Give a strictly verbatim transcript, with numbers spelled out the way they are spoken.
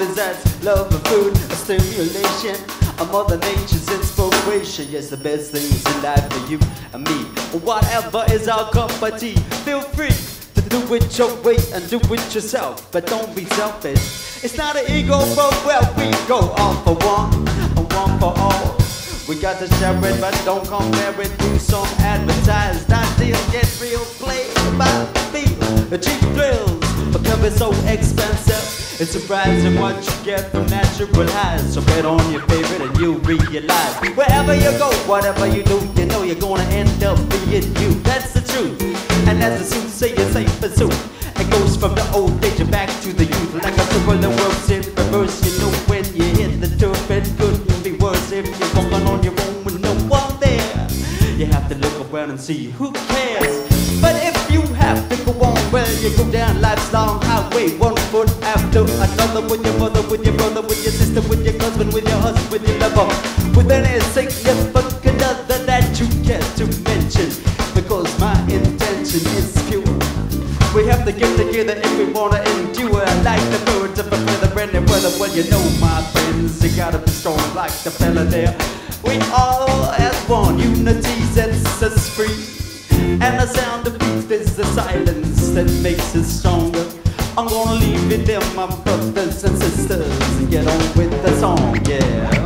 desires, love and food, a stimulation of Mother Nature's inspiration. Yes, the best things in life for you and me. Whatever is our cup of tea, feel free to do it your way and do it yourself, but don't be selfish. It's not an ego, but well, we go all for one, and one for all. We got to share it, but don't compare it to some advertised ideas. Get real, play by feel. The cheap thrills becoming so expensive. It's surprising what you get from natural highs. So bet on your favorite and you'll realize wherever you go, whatever you do, you know you're gonna end up being you. That's the truth, and as the soothsayer say pursuit. It goes from the old age and back to the youth, like a circle that works in reverse. You know when you hit the turf, it couldn't be worse. If you're walking on your own with no one there, you have to look around and see who cares. But if you have to go on, well, you go down life's long highway, one foot after another, with your mother, with your brother, with your sister, with your husband, with your husband, with your lover, with any significant other that you care to mention, because my intention is pure. We have to get together if we wanna endure. Like the birds of a feather and the weather. Well, you know, my friends, you gotta be strong like the fella there. We all as one, unity sets us free. And the sound of peace is the silence that makes us stronger. I'm gonna leave it there, my brothers and sisters, and get on with the song, yeah.